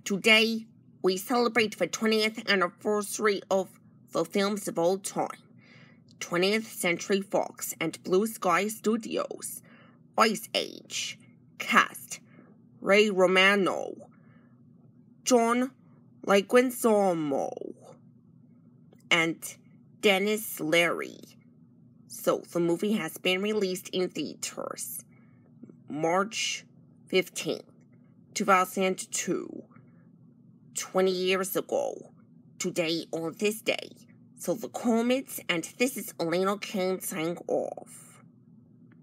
Today, we celebrate the 20th anniversary of the films of all time. 20th Century Fox and Blue Sky Studios. Ice Age. Cast: Ray Romano, John Leguizamo, and Denis Leary. So, the movie has been released in theaters March 15th, 2002. 20 years ago, today on this day. So the comments, and this is Elena Kane saying off.